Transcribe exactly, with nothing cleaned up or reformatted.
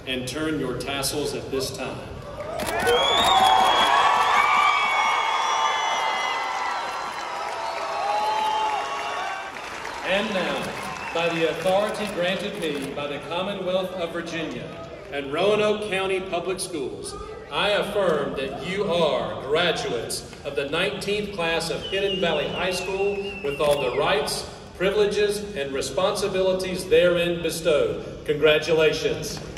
and turn your tassels at this time. And now, by the authority granted me by the Commonwealth of Virginia and Roanoke County Public Schools, I affirm that you are graduates of the nineteenth class of Hidden Valley High School with all the rights, privileges, and responsibilities therein bestowed. Congratulations.